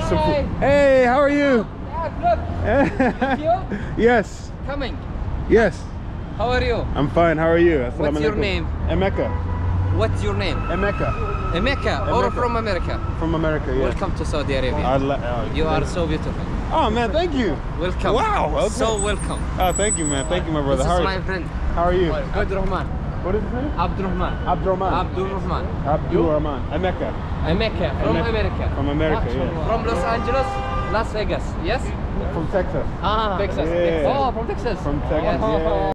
some food. Hey, how are you? Look. Yes. Coming. Yes. How are you? I'm fine. How are you? What's your name? Emeka. What's your name? Emeka. Emeka. Or from America? From America, yeah. Welcome to Saudi Arabia. You are so beautiful. Oh man, thank you. Welcome. Wow. Okay. So welcome. Oh, thank you, man. Thank you, my brother. This is my friend. How are you? Abdurrahman. What is his name? Abdurrahman. Abdurrahman. Abdurrahman. Abdurrahman. Emeka. Emeka. From America. From America, yeah. From Los Angeles, Las Vegas. Yes? From Texas. Ah, Texas. Yeah. Oh, from Texas. From Texas. Yes. Yeah.